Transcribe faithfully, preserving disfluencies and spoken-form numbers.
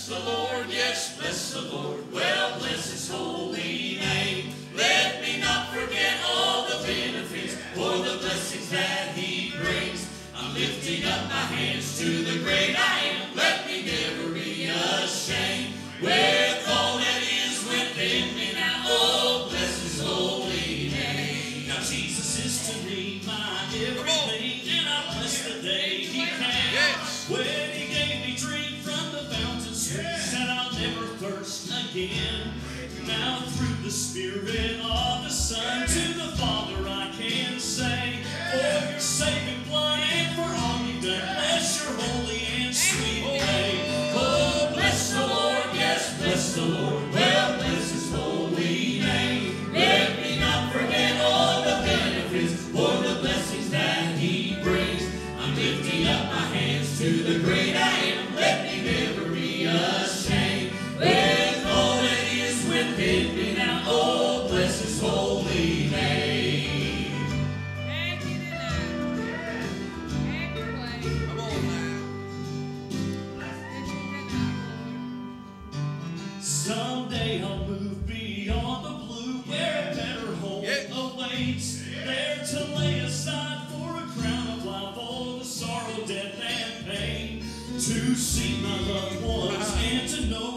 the Lord, yes, bless the Lord. Well, bless his holy name. Let me not forget all the benefits or the blessings that he brings. I'm lifting up my hands to the great I am. Let me never be ashamed. With all that is within me now, oh, bless his holy name. Now Jesus is to me my everything, and I bless the day he came. Yes. When he gave me drink from the fountain streams, yes, and I'll never thirst again. Now through the Spirit of the Son, to the Father I can say, for your saving blood and for all you've done, bless your holy and sweet name. Oh, bless the Lord, yes, bless the Lord. Well, bless his holy name. Let me not forget all the benefits or the blessings that he brings. I'm lifting up my hands to the great I am. Let me never be ashamed. With all that is within me now, oh, bless his holy name. Thank you tonight. Have your way. Come on now. Someday I'll move beyond the blue, where a better home Yes. awaits. There to lay aside for a crown of life all the sorrow, death, and pain. To see my loved ones and to know